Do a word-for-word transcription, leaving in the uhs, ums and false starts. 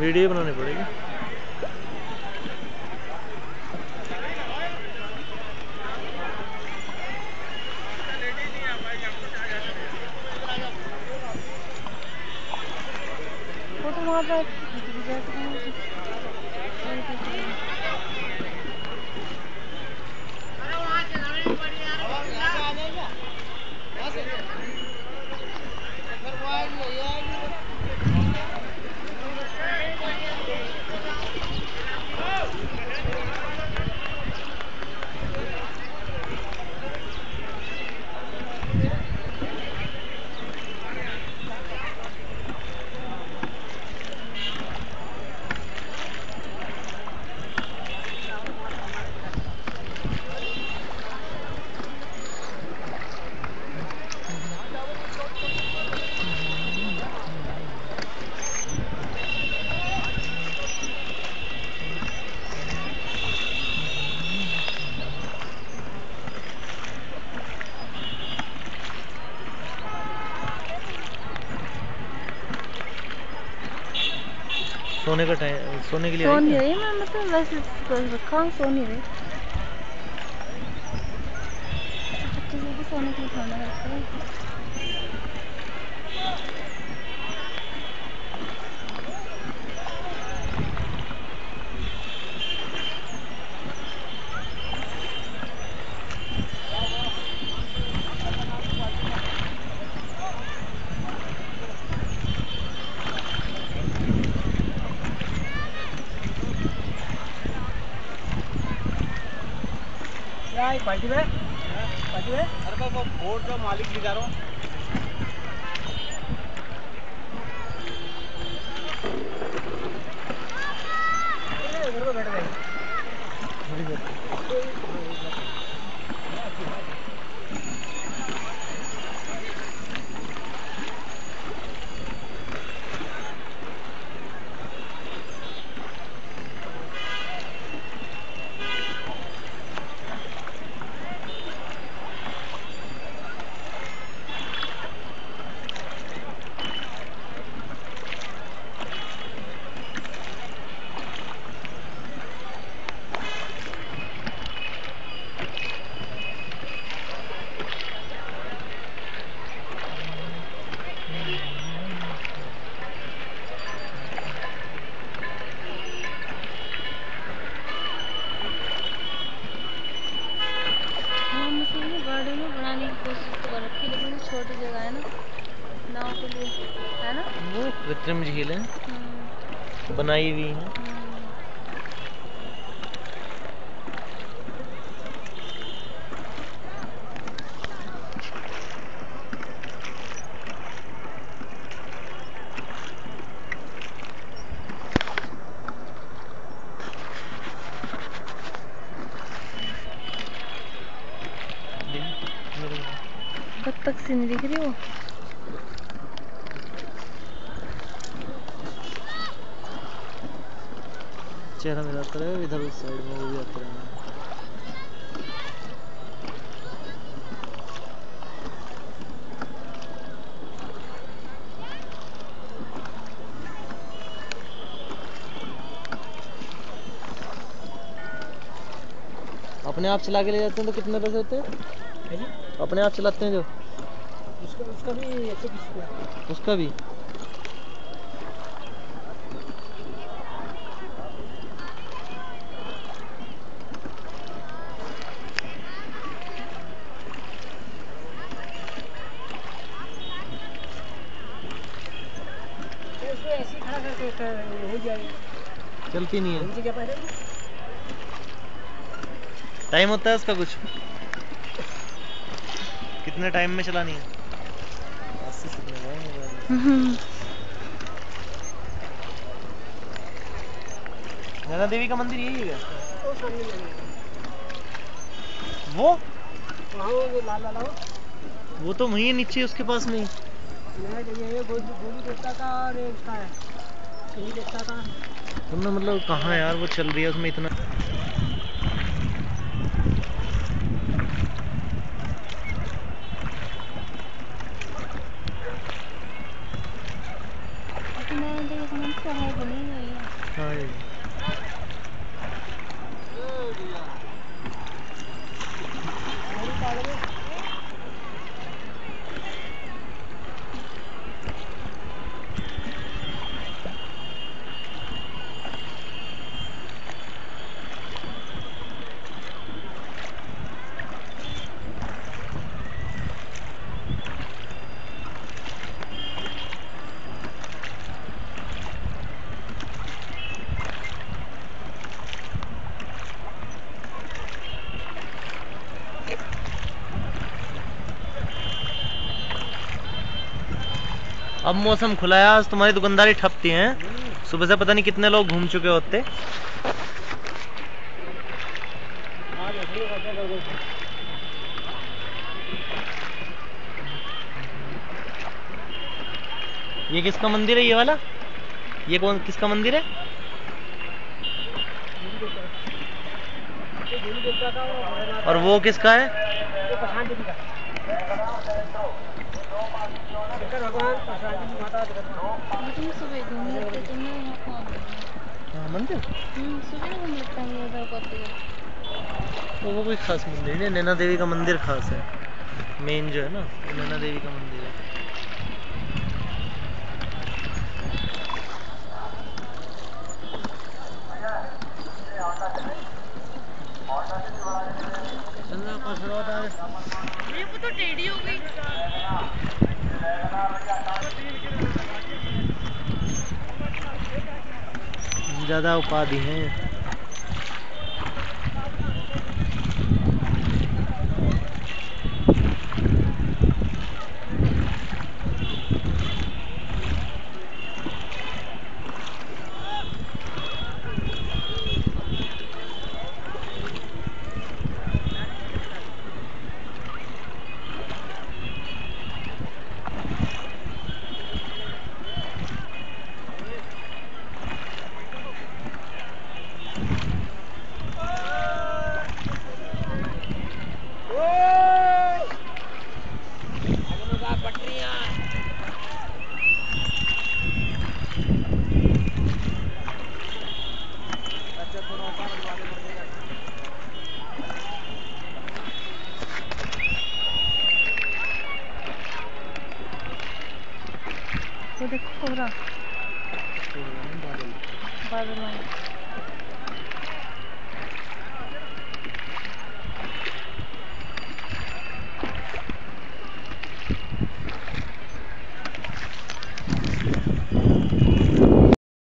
Video बनानी पड़ेगी। वो तो वहाँ पर सोने का टाइम, सोने के लिए सो नहीं रही मैं, मतलब वैसे रखा हूँ, सो नहीं रही। बच्चे से भी सोने के लिए खाना रखा है। पार्टी में पार्टी में अरे वो बोर्ड का मालिक दिखा रहा हूँ। इधर को बैठ गए। गार्डन में बनाने की कोशिश तो कर रखी, लेकिन छोटी जगह है ना नाव के लिए, है ना। वो कृत्रिम झील है, बनाई हुई है। बत्तख से नहीं दिख रही वो। चेहरा मेरा आता है इधर, उस साइड में वो भी आता है। अपने आप चला के ले जाते हैं तो कितने पैसे होते हैं? अपने आप चलाते हैं जो उसका उसका भी एक सौ बीस रुपया। उसका भी ऐसे खड़ा करके हो जाएगा, चलती नहीं है। क्या पहले टाइम होता है उसका कुछ, कितने टाइम में चलानी है? नैना देवी का मंदिर यही है वो वो लाल लाल वो तो वहीं है नीचे उसके पास में ही। देवता का और उसका है शनि देवता का। तुमने मतलब कहाँ यार वो चल रही है उसमें इतना। मैं तो एक मंथ पढ़ाई बनी हुई है। हाँ जी। अब मौसम खुला है, आज तुम्हारी दुकानदारी ठपती है। सुबह से पता नहीं कितने लोग घूम चुके होते। ये किसका मंदिर है ये वाला? ये कौन किसका मंदिर है? और वो किसका है? तुम सुबह घूम लेते तुमने वहाँ कौन हाँ, मंदिर सुबह घूम लेते हैं उधर करते तो वो कोई खास मंदिर नहीं, नैना देवी का मंदिर खास है। मेन जो है ना, नैना देवी का मंदिर है। मेरे को तो टेढ़ी हो गई। ज्यादा उपाधि है। वो देखो कोहरा बादल बादल